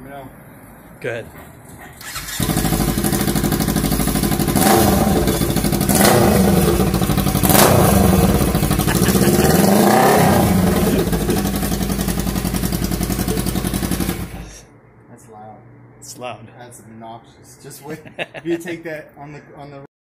me know. Good. That's loud. It's loud. That's obnoxious. Just wait. If you take that on the